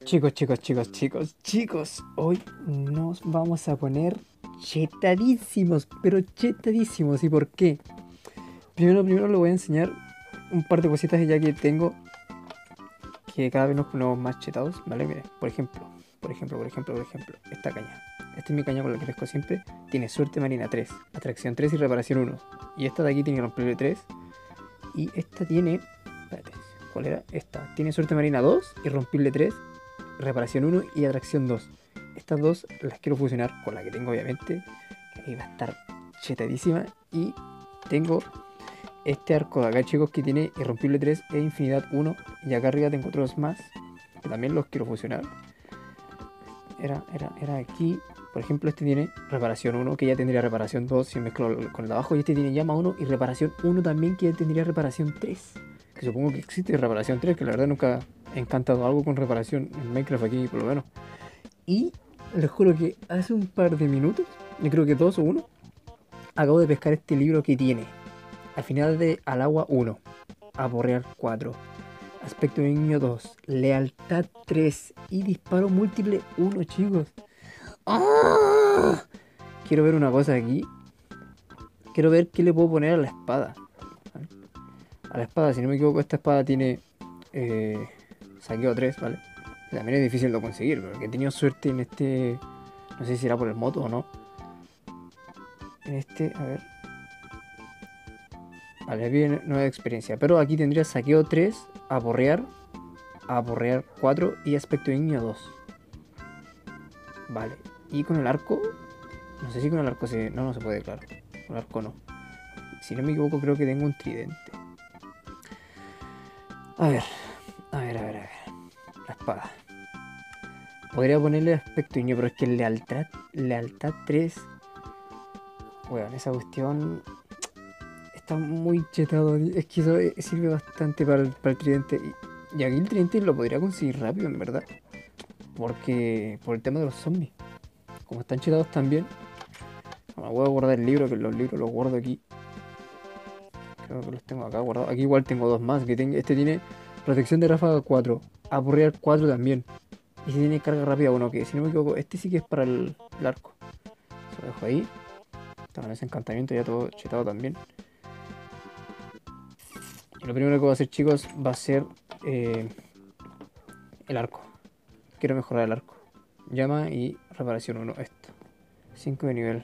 Chicos, hoy nos vamos a poner chetadísimos, pero chetadísimos. ¿Y por qué? Primero le voy a enseñar un par de cositas ya que tengo que cada vez nos ponemos más chetados, ¿vale? Mire, por ejemplo, esta caña. Esta es mi caña con la que pesco siempre. Tiene suerte marina 3, atracción 3 y reparación 1. Y esta de aquí tiene romperle 3. Y esta tiene... Espérate, ¿cuál era? Esta. Tiene suerte marina 2 y romperle 3, reparación 1 y atracción 2. Estas dos las quiero fusionar con la que tengo, obviamente. Que ahí va a estar chetadísima. Y tengo este arco de acá, chicos, que tiene irrompible 3 e infinidad 1. Y acá arriba tengo otros más que también los quiero fusionar. Era aquí. Por ejemplo, este tiene reparación 1, que ya tendría reparación 2 si mezclo con el de abajo. Y este tiene llama 1 y reparación 1 también, que ya tendría reparación 3. Que supongo que existe reparación 3, que la verdad nunca he encantado algo con reparación en Minecraft aquí, por lo menos. Y les juro que hace un par de minutos, yo creo que 2 o 1, acabo de pescar este libro que tiene al final de Al agua 1, Aporrear 4, Aspecto de niño 2, Lealtad 3 y Disparo múltiple 1, chicos. ¡Ah! Quiero ver una cosa aquí. Quiero ver qué le puedo poner a la espada. A la espada, si no me equivoco, esta espada tiene saqueo 3, ¿vale? También es difícil de conseguir, pero que he tenido suerte en este... No sé si será por el moto o no. En este, a ver. Vale, bien, nueva experiencia. Pero aquí tendría saqueo 3, aporrear 4 y aspecto de niño 2. Vale. Y con el arco... No sé si con el arco se... No, no se puede, claro. Con el arco no. Si no me equivoco, creo que tengo un tridente. A ver. La espada. Podría ponerle aspecto niño, pero es que lealtad 3. Bueno, esa cuestión está muy chetado. Es que eso sirve bastante para el tridente. Y aquí el tridente lo podría conseguir rápido, en verdad. Porque por el tema de los zombies. Como están chetados también. Bueno, voy a guardar el libro, que los libros los guardo aquí. Creo que los tengo acá guardados. Aquí igual tengo dos más. Este tiene protección de ráfaga 4. Aporrear 4 también. Y si tiene carga rápida 1, que si no me equivoco, este sí que es para el arco. Se lo dejo ahí. Con ese encantamiento ya todo chetado también. Y lo primero que voy a hacer, chicos, va a ser el arco. Quiero mejorar el arco. Llama y reparación 1, esto. 5 de nivel.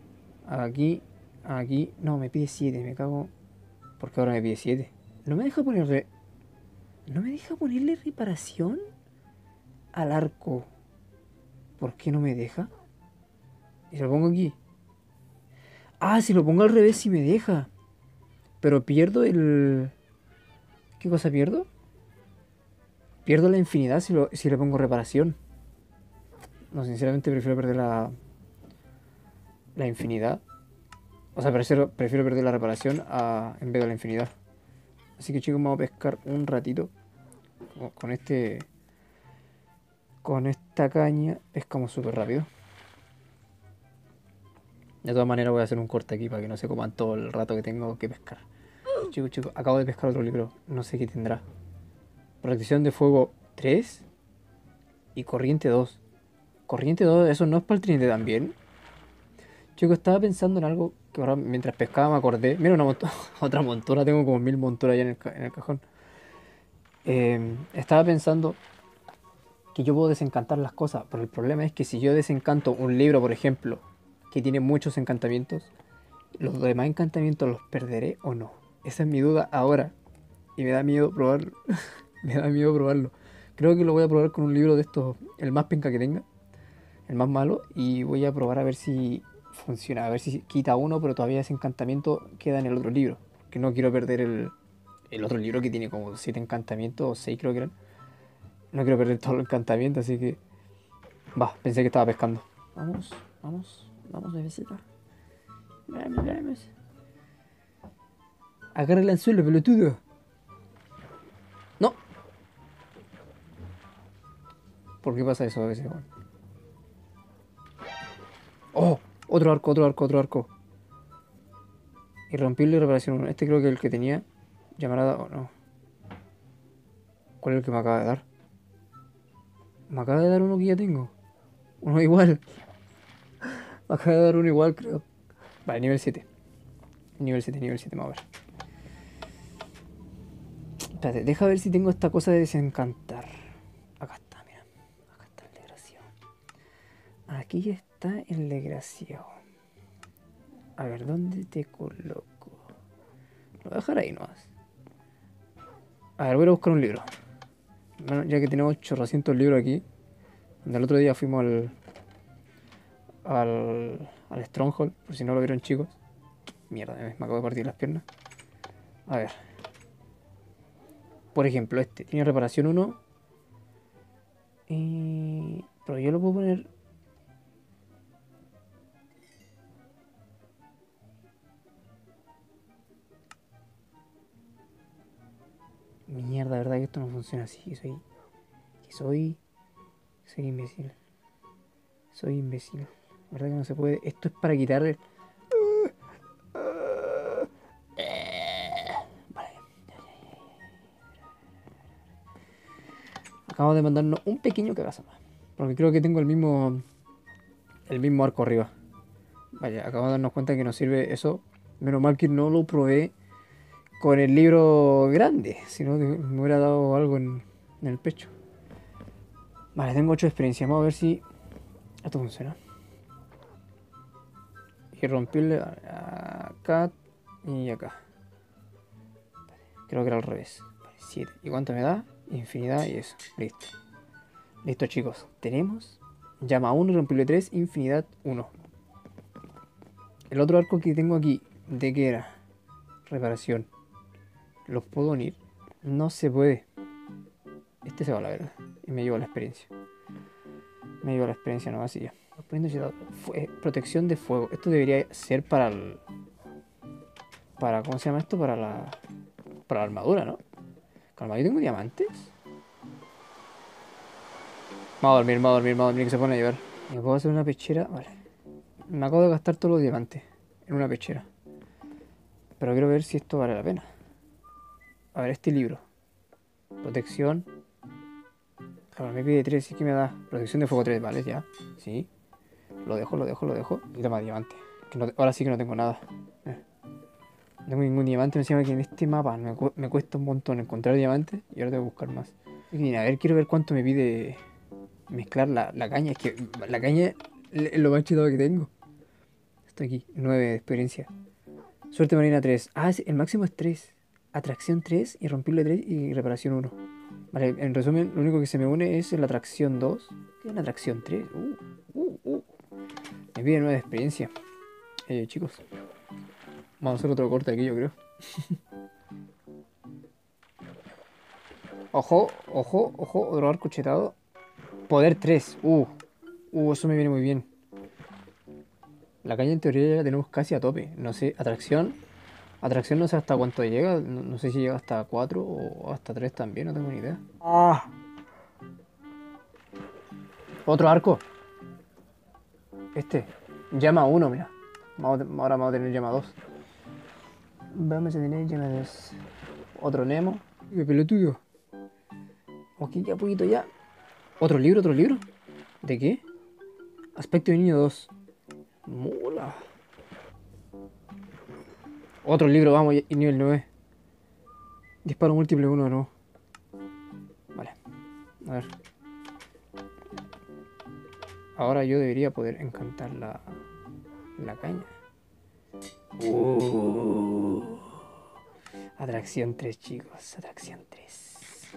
Aquí. No, me pide 7, me cago. Porque ahora me pide 7. No me deja ponerle... No me deja ponerle reparación al arco. ¿Por qué no me deja? Y se lo pongo aquí. Ah, si lo pongo al revés sí me deja. Pero pierdo el... ¿Qué cosa pierdo? Pierdo la infinidad si le pongo reparación. No, sinceramente prefiero perder la infinidad. O sea, prefiero perder la reparación en vez de la infinidad. Así que chicos, vamos a pescar un ratito. Con este... Con esta caña pescamos súper rápido. De todas maneras voy a hacer un corte aquí para que no se coman todo el rato que tengo que pescar. Chicos, acabo de pescar otro libro. No sé qué tendrá. Protección de fuego 3 y corriente 2. Corriente 2, ¿eso no es para el tridente también? Chicos, estaba pensando en algo que ahora mientras pescaba me acordé. Mira una otra montura, tengo como 1000 monturas ya en el cajón. Estaba pensando que yo puedo desencantar las cosas, pero el problema es que si yo desencanto un libro, por ejemplo, que tiene muchos encantamientos, ¿los demás encantamientos los perderé o no? Esa es mi duda ahora. Y me da miedo probarlo. Me da miedo probarlo. Creo que lo voy a probar con un libro de estos, el más penca que tenga, el más malo, y voy a probar a ver si funciona, a ver si quita uno, pero todavía ese encantamiento queda en el otro libro. Que no quiero perder el otro libro que tiene como 7 encantamientos, o 6 creo que eran. No quiero perder todo el encantamiento, así que... Va, pensé que estaba pescando. Vamos, bebecita. Vamos. Agarra el anzuelo, pelotudo. No. ¿Por qué pasa eso a veces? Oh, otro arco. Irrompible y reparación 1. Este creo que es el que tenía. Llamarada o no. ¿Cuál es el que me acaba de dar? Me acaba de dar uno que ya tengo. Uno igual. Me acaba de dar uno igual, creo. Vale, nivel 7. Nivel 7, vamos a ver. Espérate, deja ver si tengo esta cosa de desencantar. Acá está, mira. Acá está el desgraciado. Aquí está el desgraciado. A ver, ¿dónde te coloco? Lo voy a dejar ahí nomás. A ver, voy a buscar un libro. Bueno, ya que tenemos chorrocientos libros aquí. Donde el otro día fuimos al Stronghold, por si no lo vieron, chicos. Mierda, me acabo de partir las piernas. A ver. Por ejemplo, este tiene reparación 1. Pero yo lo puedo poner. Mierda, ¿verdad que esto no funciona así? Soy imbécil. Soy imbécil. ¿Verdad que no se puede? Esto es para quitar Vale. Acabamos de mandarnos un pequeño cagazo más. Porque creo que tengo el mismo arco arriba. Vaya, acabamos de darnos cuenta que nos sirve eso. Menos mal que no lo probé con el libro grande. Si no, me hubiera dado algo en el pecho. Vale, tengo 8 experiencias. Vamos a ver si esto funciona. Y romperle acá y acá. Creo que era al revés. 7. ¿Y cuánto me da? Infinidad y eso. Listo. Listo, chicos. Tenemos llama 1, rompible 3, infinidad 1. El otro arco que tengo aquí, ¿de qué era? Reparación. ¿Los puedo unir? No se puede. Este se va a la verga. Y me llevo la experiencia. Me llevo la experiencia nomás y ya. Protección de fuego. Esto debería ser para el... ¿Cómo se llama esto? Para la armadura, ¿no? Calma, yo tengo diamantes. Vamos a dormir, que se pone a llover. ¿Me puedo hacer una pechera? Vale. Me acabo de gastar todos los diamantes en una pechera. Pero quiero ver si esto vale la pena. A ver, este libro. Protección. Claro, me pide 3, ¿y qué me da? Protección de fuego 3, vale, ya. Sí. Lo dejo. Y toma diamante. Ahora sí que no tengo nada. No tengo ningún diamante. Me encima que en este mapa me cuesta un montón encontrar diamantes. Y ahora tengo que buscar más. Y a ver, quiero ver cuánto me pide mezclar la caña. Es que la caña es lo más chido que tengo. Estoy aquí, 9 de experiencia. Suerte marina 3. Ah, el máximo es 3. Atracción 3 y rompible 3 y reparación 1. Vale, en resumen, lo único que se me une es la atracción 2. ¿Qué es la atracción 3? Me pide 9 de experiencia. Chicos, vamos a hacer otro corte aquí, yo creo. Ojo, otro arco chetado. Poder 3. Eso me viene muy bien. La caña en teoría ya la tenemos casi a tope. No sé, atracción. Atracción no sé hasta cuánto llega. No sé si llega hasta 4 o hasta 3 también, no tengo ni idea. Otro arco. Llama 1, mira. Ahora vamos a tener llama 2. Vamos a tener llama 2. Otro Nemo. ¡Qué pelotudo! Ok, ya poquito ya. ¿Otro libro? ¿De qué? Aspecto de niño 2. Mola. Otro libro, vamos, y nivel 9. Disparo múltiple 1, no. Vale. A ver. Ahora yo debería poder encantar la caña. Atracción 3, chicos. Atracción 3.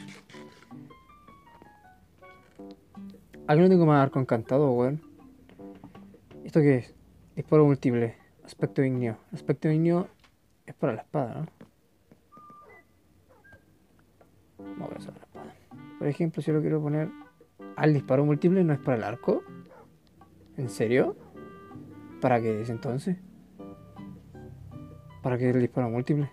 Aquí no tengo más arco encantado, weón. ¿Esto qué es? Disparo múltiple. Aspecto ignio. Aspecto ignio es para la espada, ¿no? Vamos a usar la espada. Por ejemplo, si lo quiero poner al disparo múltiple, ¿no es para el arco? ¿En serio? ¿Para qué es entonces? ¿Para qué el disparo múltiple?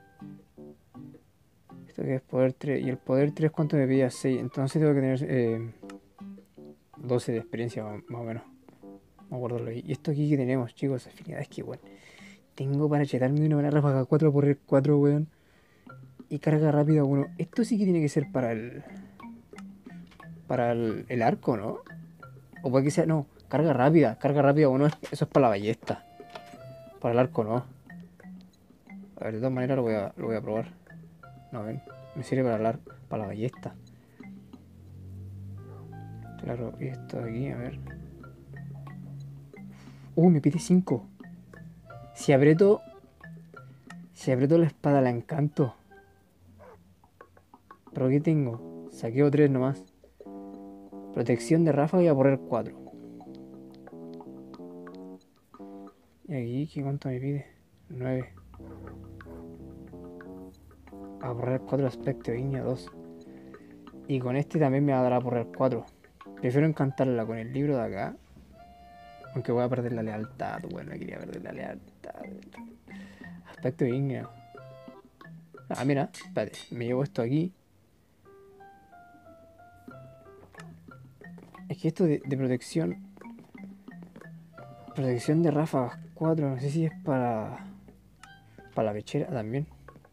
Esto que es poder 3. ¿Y el poder 3 cuánto me pide? 6. Entonces tengo que tener 12 de experiencia más o menos. Vamos a guardarlo ahí. Y esto aquí que tenemos, chicos, afinidades que bueno. Tengo para chetarme de una manera ráfaga 4x4, weón. Y carga rápida 1. Esto sí que tiene que ser para el... para el arco, ¿no? O puede que sea, no, carga rápida uno, eso es para la ballesta. Para el arco no. A ver, de todas maneras lo voy a probar. No, ven, me sirve para la ballesta. Claro, y esto de aquí, a ver. Me pide 5. Si aprieto la espada la encanto. ¿Pero qué tengo? Saqueo 3 nomás. Protección de ráfaga y a poner 4. Y aquí, ¿qué cuánto me pide? 9. A borrar 4 aspecto de 2. Y con este también me va a dar a borrar 4. Prefiero encantarla con el libro de acá. Aunque voy a perder la lealtad. Bueno, no quería perder la lealtad. Aspecto de ígneo. Ah, mira, espérate. Me llevo esto aquí. Es que esto de protección. Protección de ráfagas 4. No sé si es para la pechera también.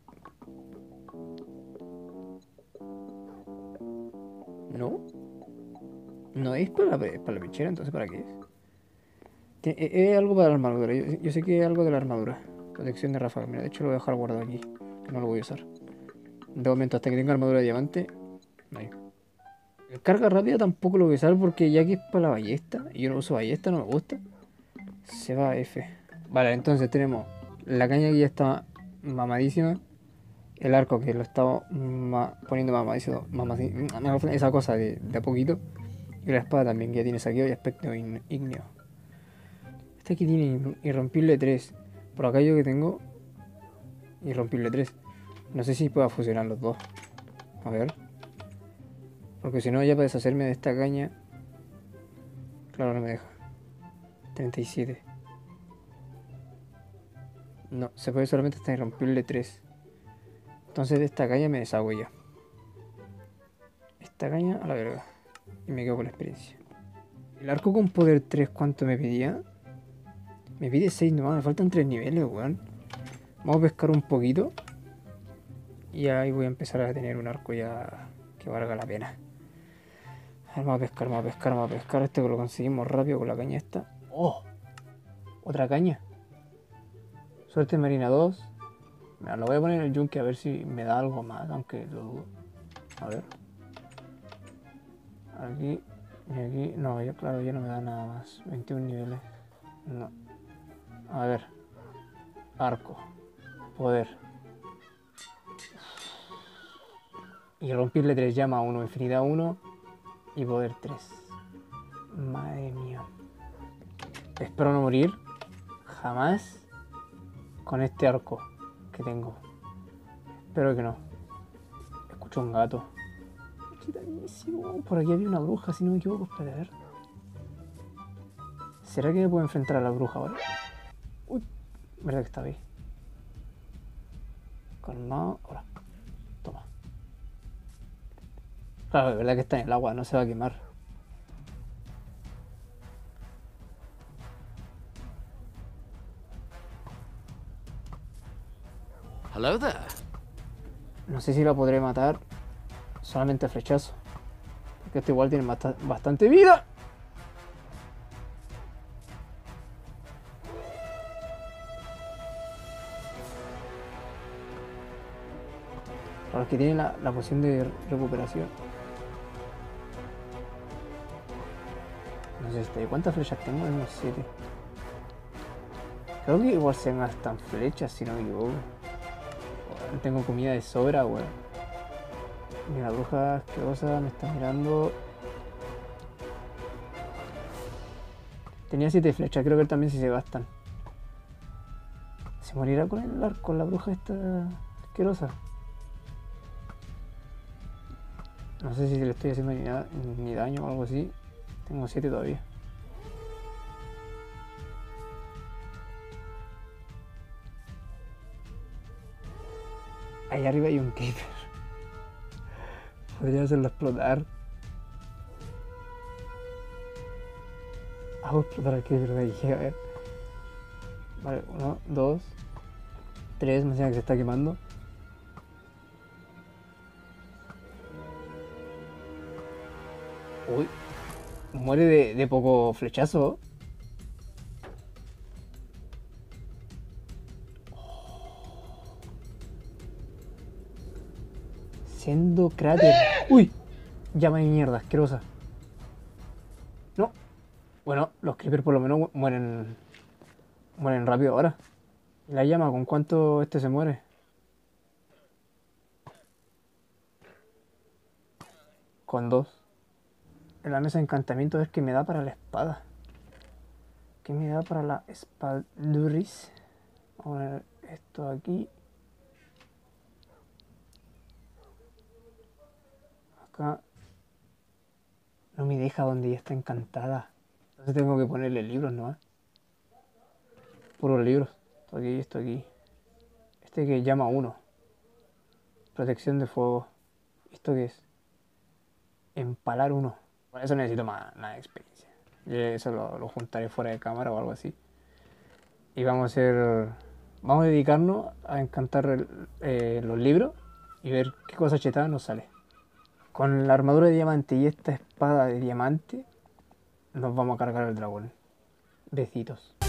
No. No es para la pechera, entonces ¿para qué es? Es algo para la armadura. Yo sé que es algo de la armadura. Protección de ráfaga. Mira, de hecho lo voy a dejar guardado aquí. Que no lo voy a usar. De momento, hasta que tenga armadura de diamante. No hay. El carga rápida tampoco lo voy a usar porque ya que es para la ballesta. Y yo no uso ballesta, no me gusta. Se va a F. Vale, entonces tenemos la caña que ya está mamadísima. El arco que lo estaba poniendo mamadísimo. Esa cosa de a poquito. Y la espada también que ya tiene saqueo y aspecto ígneo. Este aquí tiene irrompible 3. Por acá yo que tengo irrompible 3. No sé si pueda fusionar los dos. A ver. Porque si no ya para deshacerme de esta caña. Claro, no me deja. 37. No, se puede solamente hasta irrompible 3. Entonces de esta caña me deshago ya. Esta caña a la verga. Y me quedo con la experiencia. El arco con poder 3, ¿cuánto me pedía? Me pide 6 nomás, me faltan 3 niveles, weón. Vamos a pescar un poquito. Y ahí voy a empezar a tener un arco ya que valga la pena. A ver, vamos a pescar. Este que lo conseguimos rápido con la caña esta. ¡Oh! Otra caña. Suerte marina 2. Mira, lo voy a poner en el yunque a ver si me da algo más, aunque lo dudo. A ver. Aquí y aquí. No, ya claro, ya no me da nada más. 21 niveles. No. A ver. Arco. Poder. Y romperle 3 llama 1, infinidad 1 y poder 3. Madre mía. Espero no morir jamás con este arco que tengo. Espero que no. Escucho un gato. Chitanísimo. Por aquí había una bruja, si no me equivoco. Espera, a ver. ¿Será que me puedo enfrentar a la bruja ahora? Uy, verdad que estaba ahí. Calmado. Ahora. Toma. Claro, de verdad que está en el agua, no se va a quemar. Hello there. No sé si la podré matar solamente a flechazo. Porque este igual tiene bastante vida. Para los que tienen la poción de recuperación. No sé, ¿cuántas flechas tengo? Tengo 7. Creo que igual se gastan flechas, si no me equivoco. Tengo comida de sobra, weón. Mira, la bruja asquerosa me está mirando. Tenía 7 flechas, creo que él también si se gastan. Se morirá con el arco, la bruja esta asquerosa. No sé si le estoy haciendo ni daño o algo así. Tengo 7 todavía. Ahí arriba hay un Keeper. Podría hacerlo explotar. Hago explotar al Keeper de ahí, a ver. Vale, 1, 2, 3, me enseña que se está quemando. Uy, muere de poco flechazo. Siendo cráter. Uy, llama de mierda, asquerosa. No. Bueno, los creepers por lo menos mueren rápido ahora. ¿Y la llama con cuánto este se muere? Con dos. En la mesa de encantamiento, a ver qué me da para la espada. ¿Qué me da para la espaduris? Vamos a poner esto aquí. Acá. No me deja donde ya está encantada. Entonces tengo que ponerle libros, ¿no? Puros libros. Esto aquí, esto aquí. Este que llama uno. Protección de fuego. ¿Esto qué es? Empalar uno. Por eso necesito más experiencia. Yo eso lo juntaré fuera de cámara o algo así. Y vamos a hacer. Vamos a dedicarnos a encantar los libros y ver qué cosa chetada nos sale. Con la armadura de diamante y esta espada de diamante, nos vamos a cargar al dragón. Besitos.